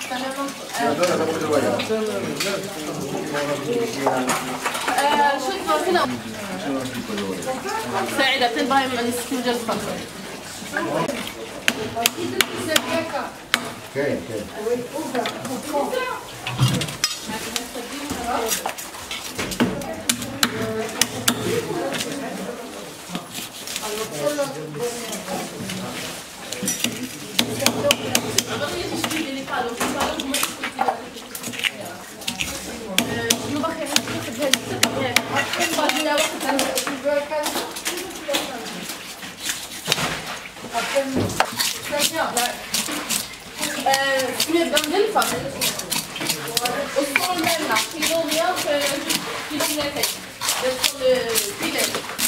شوف هنا ساعدة تنبغي من السكوجر الفخر. سمير جنب الفخر والصور مالنا كيلو 100 في كيلو 200 يدخل كيلو.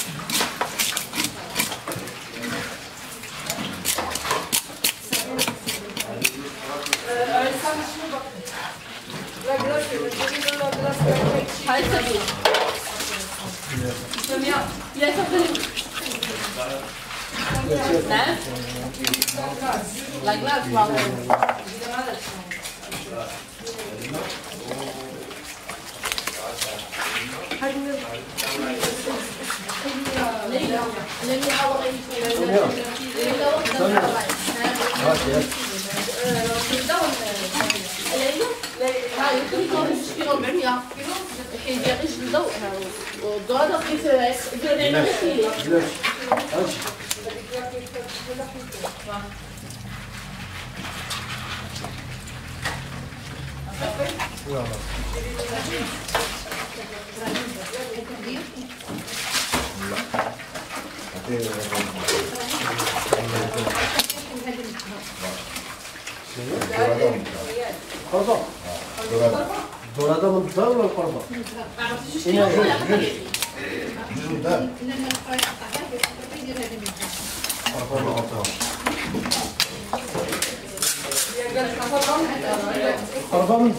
هاي سبيل يا سبيل نعم لا جلاس دورة من الدار ولا القربة؟ هنا قربة من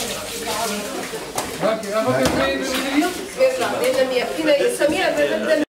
هذه